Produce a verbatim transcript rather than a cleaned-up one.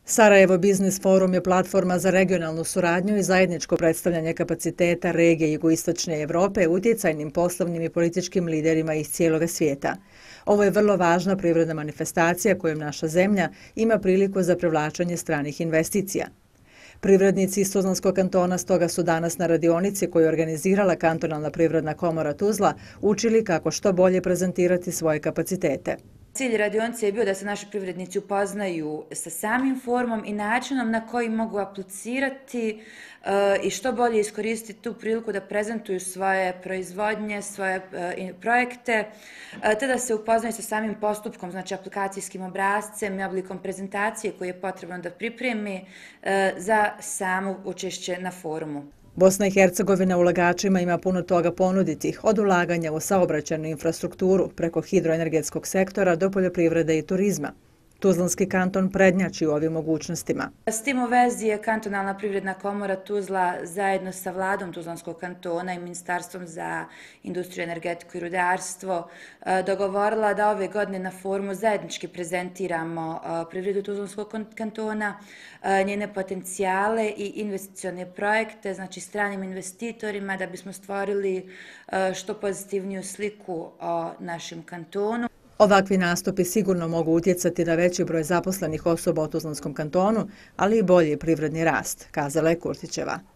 Sarajevo Biznis Forum je platforma za regionalnu suradnju i zajedničko predstavljanje kapaciteta regije jugoistočne Evrope utjecajnim poslovnim i političkim liderima iz cijeloga svijeta. Ovo je vrlo važna privredna manifestacija kojom naša zemlja ima priliku za privlačenje stranih investicija. Privrednici iz Tuzlanskog kantona stoga su danas na radionici koju je organizirala Kantonalna privredna komora Tuzla učili kako što bolje prezentirati svoje kapacitete. Cilj radionice je bio da se naši privrednici upoznaju sa samim forumom i načinom na koji mogu aplicirati i što bolje iskoristiti tu priliku da prezentuju svoje proizvodnje, svoje projekte, te da se upoznaju sa samim postupkom, znači aplikacijskim obrascem i oblikom prezentacije koji je potrebno da pripremi za samo učešće na forumu. Bosna i Hercegovina ulagačima ima puno toga ponuditi, od ulaganja u saobraćajnu infrastrukturu preko hidroenergetskog sektora do poljoprivrede i turizma. Tuzlanski kanton prednjači u ovim mogućnostima. S tim u vezi je Kantonalna privredna komora Tuzla zajedno sa vladom Tuzlanskog kantona i Ministarstvom za industriju, energetiku i rudarstvo dogovorila da ove godine na forumu zajednički prezentiramo privredu Tuzlanskog kantona, njene potencijale i investicione projekte, znači stranim investitorima, da bismo stvorili što pozitivniju sliku o našem kantonu. Ovakvi nastupi sigurno mogu utjecati na veći broj zaposlenih osoba u Tuzlanskom kantonu, ali i bolji privredni rast, kazala je Kurtićeva.